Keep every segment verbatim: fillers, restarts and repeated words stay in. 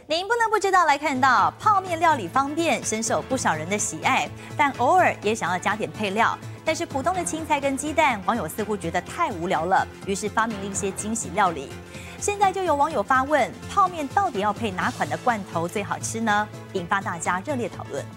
您不能不知道来看到，泡面料理方便，深受不少人的喜爱，但偶尔也想要加点配料。但是普通的青菜跟鸡蛋，网友似乎觉得太无聊了，于是发明了一些惊喜料理。现在就有网友发问：泡面到底要配哪款的罐头最好吃呢？引发大家热烈讨论。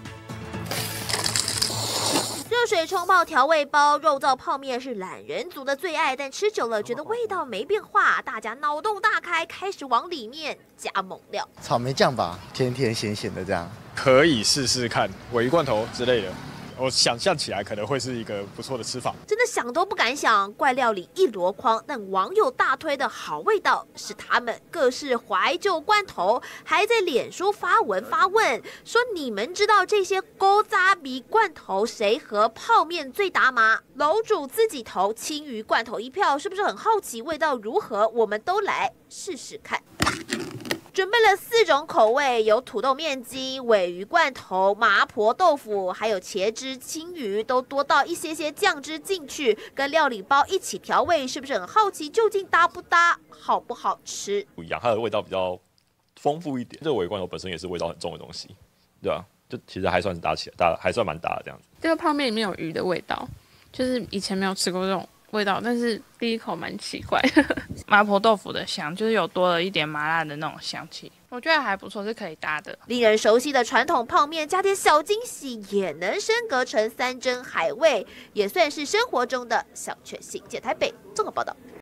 热水冲泡调味包，肉燥泡面是懒人族的最爱，但吃久了觉得味道没变化，大家脑洞大开，开始往里面加猛料。 草莓酱吧，甜甜咸咸的这样， 可以试试看鲔鱼罐头之类的。 我想象起来可能会是一个不错的吃法， 真的想都不敢想，怪料理一箩筐，但网友大推的好味道是他们各式怀旧罐头，还在脸书发文发问，说你们知道这些勾扎鼻罐头谁和泡面最搭吗？楼主自己投青鱼罐头一票，是不是很好奇味道如何？我们都来试试看。 准备了四种口味，有土豆面筋、鲔鱼罐头、麻婆豆腐，还有茄汁青鱼，都多倒一些些酱汁进去，跟料理包一起调味，是不是很好奇究竟搭不搭，好不好吃？ 不一样，它的味道比较丰富一点。这个鲔鱼罐头本身也是味道很重的东西，对吧、啊？就其实还算是搭起来，搭还算蛮搭的这样子。 这个泡面里面有鱼的味道，就是以前没有吃过这种。 味道，但是第一口蛮奇怪的。麻婆豆腐的香，就是有多了一点麻辣的那种香气，我觉得还不错，是可以搭的。 令人熟悉的传统泡面，加点小惊喜，也能升格成山珍海味，也算是生活中的小确幸。解台北综合报道。